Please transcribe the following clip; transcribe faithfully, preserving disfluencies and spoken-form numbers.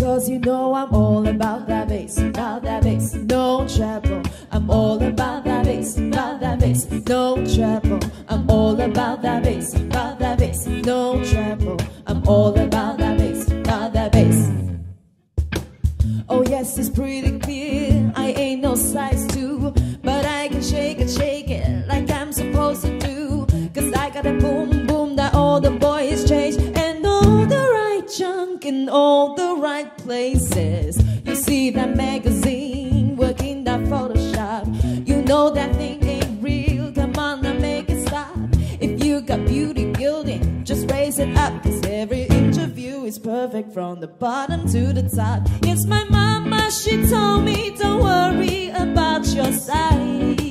Cause you know I'm all about that bass, about that bass, no treble. I'm all about that bass, about that bass, no treble. I'm all about that bass, about that bass, no treble. I'm all about that bass, about that bass. Oh yes, it's pretty clear I ain't no size two, but I can shake it, shake it like I'm supposed to do. Cause I got a boom, boom that all the boys chase, and all the right junk in all the right places. You see that magazine, working that Photoshop. You know that thing ain't real, come on now make it stop. If you got beauty gilding, just raise it up. Cause every interview is perfect from the bottom to the top. It's my mama, she told me don't worry about your size.